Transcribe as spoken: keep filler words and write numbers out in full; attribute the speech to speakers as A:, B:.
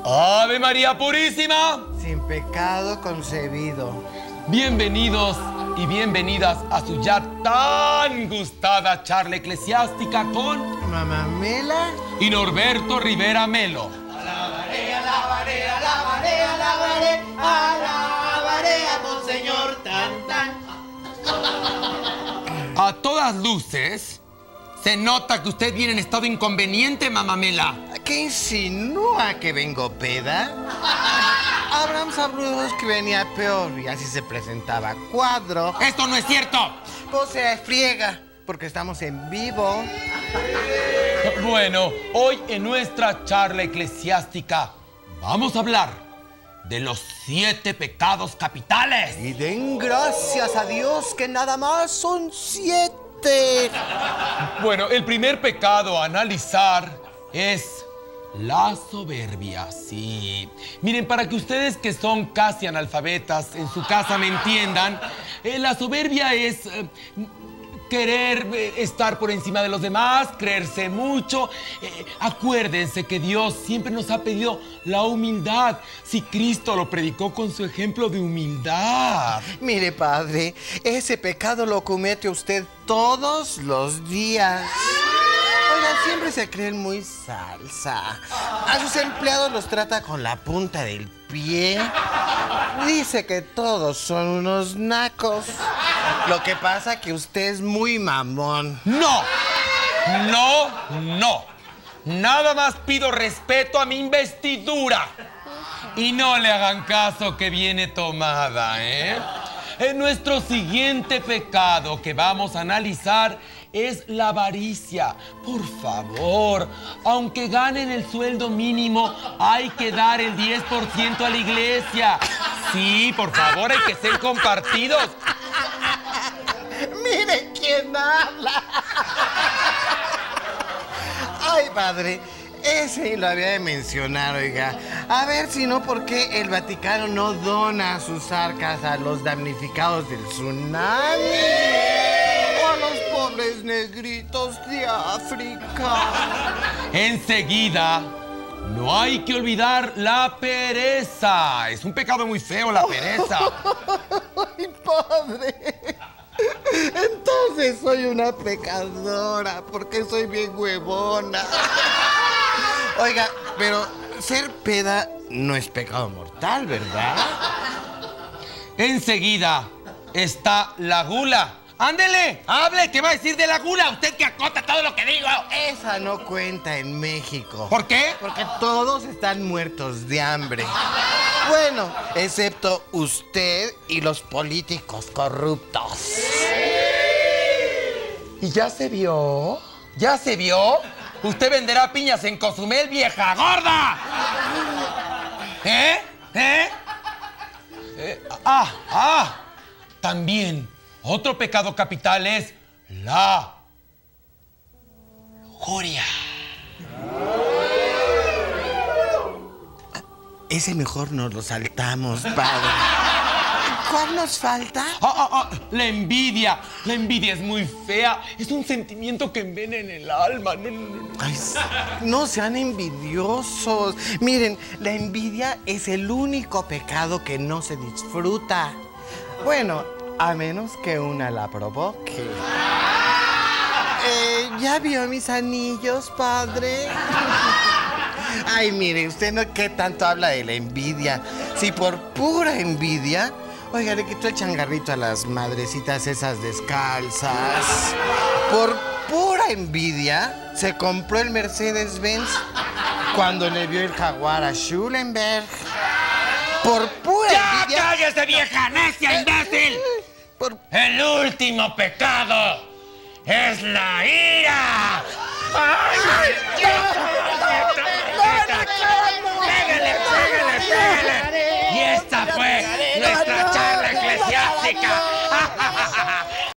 A: ¡Ave María Purísima!
B: Sin pecado concebido.
A: Bienvenidos y bienvenidas a su ya tan gustada charla eclesiástica con
B: Mamá Mela
A: y Norberto Rivera Melo.
C: Alabaré, alabaré, alabaré, alabaré, alabaré a Monseñor tan tan.
A: A todas luces, se nota que usted viene en estado inconveniente, Mamá Mela.
B: ¿Qué insinúa que vengo peda? Abraham Sabrús que venía peor y así se presentaba cuadro.
A: ¡Esto no es cierto!
B: Pues se friega, porque estamos en vivo.
A: Bueno, hoy en nuestra charla eclesiástica vamos a hablar de los siete pecados capitales.
B: Y den gracias a Dios que nada más son siete.
A: Bueno, el primer pecado a analizar es la soberbia, sí. Miren, para que ustedes que son casi analfabetas en su casa me entiendan, eh, la soberbia es eh, querer eh, estar por encima de los demás, creerse mucho. Eh, acuérdense que Dios siempre nos ha pedido la humildad. Si Cristo lo predicó con su ejemplo de humildad.
B: Mire, padre, ese pecado lo comete usted todos los días. Oigan, siempre se creen muy salsa. A sus empleados los trata con la punta del pie. Dice que todos son unos nacos. Lo que pasa que usted es muy mamón.
A: ¡No! ¡No! ¡No! Nada más pido respeto a mi investidura. Y no le hagan caso que viene tomada, ¿eh? En nuestro siguiente pecado que vamos a analizar es la avaricia. Por favor, aunque ganen el sueldo mínimo, hay que dar el diez por ciento a la iglesia. Sí, por favor, hay que ser compartidos.
B: ¡Mire quién habla! Ay, padre, ese lo había de mencionar, oiga. A ver si no, ¿por qué el Vaticano no dona sus arcas a los damnificados del tsunami? O a los pobres negritos de África.
A: Enseguida, no hay que olvidar la pereza. Es un pecado muy feo, la pereza.
B: Ay, padre. Entonces soy una pecadora, porque soy bien huevona. Oiga, pero ser peda no es pecado mortal, ¿verdad?
A: Enseguida está la gula. ¡Ándele! ¡Hable! ¿Qué va a decir de la gula? Usted que acota todo lo que digo.
B: Esa no cuenta en México.
A: ¿Por qué?
B: Porque todos están muertos de hambre. Bueno, excepto usted y los políticos corruptos.
A: ¿Y ya se vio? ¿Ya se vio? Usted venderá piñas en Cozumel, vieja gorda. ¿Eh? ¿Eh? eh ah, ah. También, otro pecado capital es la lujuria.
B: Ese mejor nos lo saltamos, padre. ¿Cuál nos falta?
A: Ah, ah, ah, la envidia. La envidia es muy fea. Es un sentimiento que envenena el alma. No, no, no.
B: Ay, no sean envidiosos. Miren, la envidia es el único pecado que no se disfruta. Bueno, a menos que una la provoque. Eh, ¿Ya vio mis anillos, padre? Ay, mire, usted no qué tanto habla de la envidia. Si por pura envidia, oiga, le quitó el changarrito a las madrecitas esas descalzas. Por pura envidia, se compró el Mercedes-Benz cuando le vio el jaguar a Schulenberg. Por pura
A: ¡Ya
B: envidia...
A: cállese, vieja necia, imbécil!
B: Por...
A: El último pecado es la ira. ¡Ay, ay, ay!